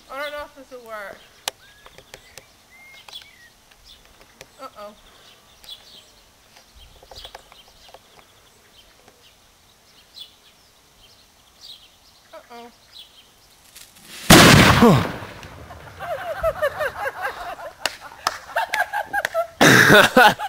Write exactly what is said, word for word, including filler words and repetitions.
I don't know if this will work. Uh-oh. Uh-oh.